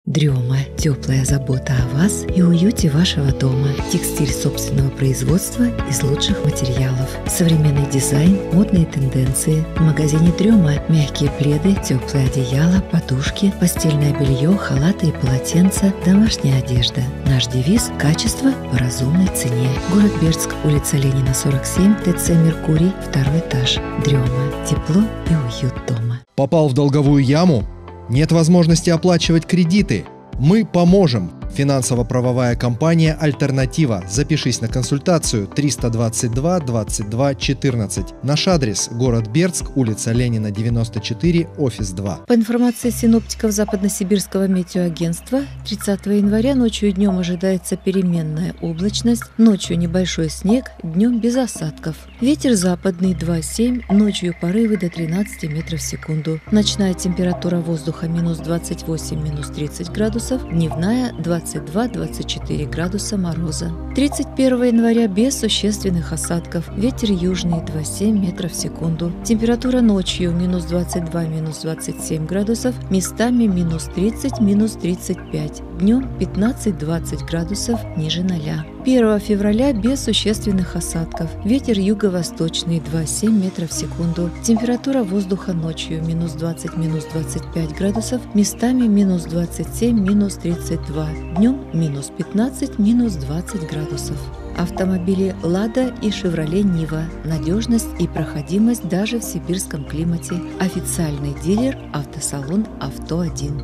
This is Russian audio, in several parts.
Дрема – теплая забота о вас и уюте вашего дома. Текстиль собственного производства из лучших материалов. Современный дизайн, модные тенденции. В магазине Дрема мягкие пледы, теплые одеяла, подушки, постельное белье, халаты и полотенца, домашняя одежда. Наш девиз – качество по разумной цене. Город Бердск, улица Ленина, 47, ТЦ «Меркурий», 2 этаж. Дрема. Тепло и уют дома. Попал в долговую яму? Нет возможности оплачивать кредиты? Мы поможем! Финансово-правовая компания «Альтернатива». Запишись на консультацию 322 22 14. Наш адрес – город Бердск, улица Ленина, 94, офис 2. По информации синоптиков Западно-Сибирского метеоагентства, 30 января ночью и днем ожидается переменная облачность, ночью небольшой снег, днем без осадков. Ветер западный 2,7, ночью порывы до 13 метров в секунду. Ночная температура воздуха минус 28, минус 30 градусов, дневная 22-24 градуса мороза. 31 января без существенных осадков. Ветер южный 2,7 метров в секунду. Температура ночью минус 22, минус 27 градусов, местами минус 30, минус 35. Днем 15-20 градусов ниже 0. 1 февраля без существенных осадков. Ветер юго-восточный 2,7 метров в секунду. Температура воздуха ночью минус 20, минус 25 градусов, местами минус 27, минус 32. Днем минус 15, минус 20 градусов. Автомобили «Лада» и «Шевроле Нива». Надежность и проходимость даже в сибирском климате. Официальный дилер автосалон «Авто-1».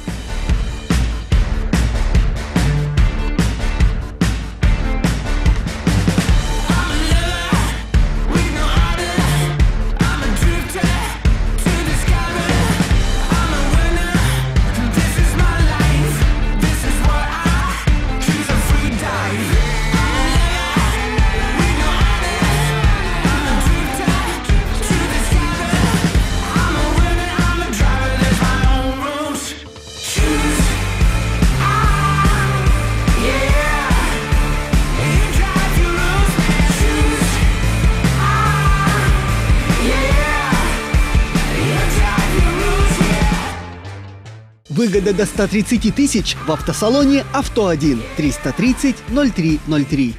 Выгода до 130 тысяч в автосалоне «Авто-1» 330 03 03.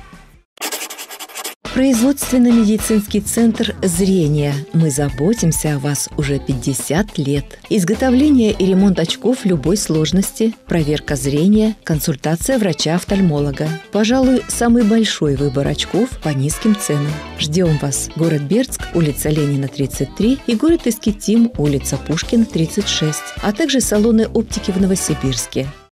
Производственно-медицинский центр «Зрение». Мы заботимся о вас уже 50 лет. Изготовление и ремонт очков любой сложности, проверка зрения, консультация врача-офтальмолога. Пожалуй, самый большой выбор очков по низким ценам. Ждем вас. Город Бердск, улица Ленина, 33 и город Искитим, улица Пушкина, 36, а также салоны оптики в Новосибирске.